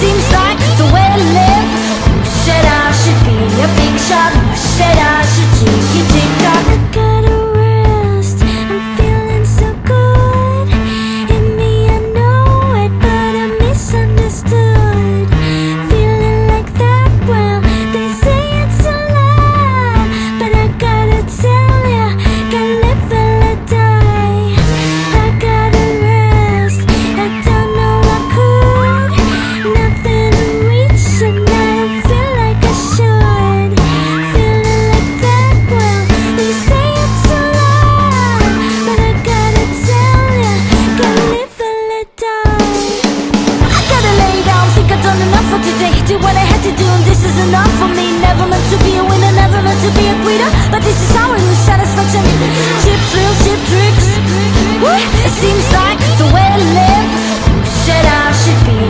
seems like the way I live. Who said I should be a big shot? Who said I should take it, take off? I gotta rest, I'm feeling so good. In me I know it, but I'm misunderstood. Feeling like that, well, they say it's a lie, but I gotta tell ya, gotta live and let die. I gotta rest, I don't know I could. Nothing to reach and I don't feel like I should. Feeling like that, well, they say it's a lie, but I gotta tell ya, gotta live and let die. I gotta lay down, think I've done enough for today. Did what I had to do and this is enough for me. Never meant to be a winner, never meant to be a quitter, but this is how I lose satisfaction. Chip thrills, chip tricks. Woo! It seems like the way I live. Who said I should be